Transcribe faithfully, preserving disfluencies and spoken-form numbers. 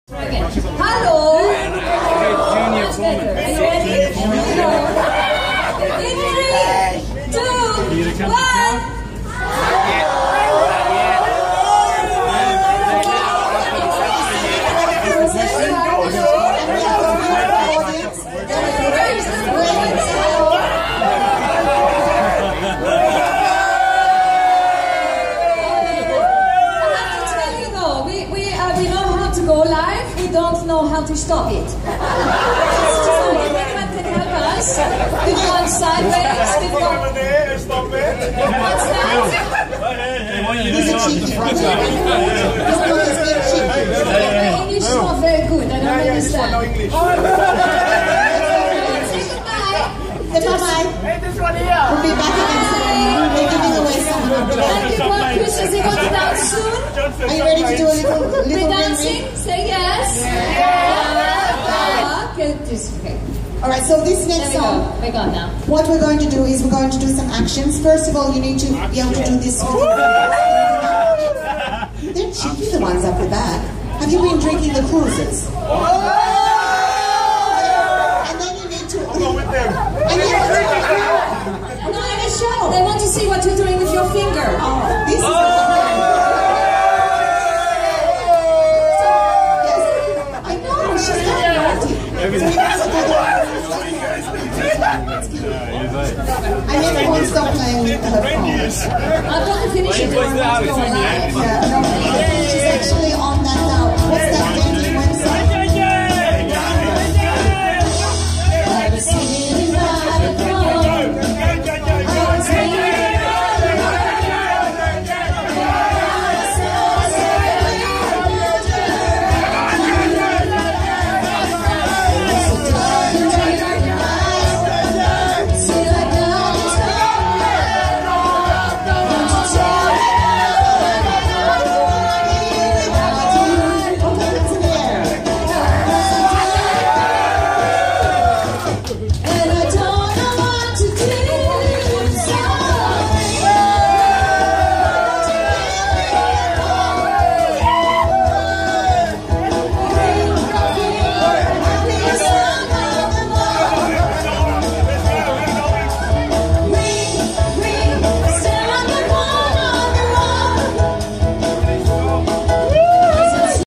Hello! Junior Foreman. Are you ready? In three, two, one! Go live, we don't know how to stop it. So if anyone can help us, we've gone sideways, we've gone... What's that? He's a cheeky. My English is not very good, I don't understand. Say goodbye. Say bye-bye. Hey, this one here. We'll be back again soon. We're giving away some. And you want Chris, does he want to dance soon? Are you ready to do a little, little We're ring dancing? ring? Say yes. Yeah. Okay, just okay. All right, so this There next we song, go. We got now. what we're going to do is we're going to do some actions. First of all, you need to be able to do this. They're cheeky, the ones up the back. Have you been drinking the cruises? And then you need to... I'll go with them. And you need to... No, let me show. They want to see what you're doing with your finger. Oh, this is the I know, she's not naughty. I never won't stop playing with her phone. I'm going to finish it. Yeah, no,